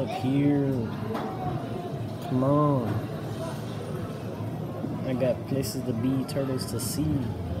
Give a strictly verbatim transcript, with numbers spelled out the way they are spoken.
Up here. Come on. I got places to be, turtles to see.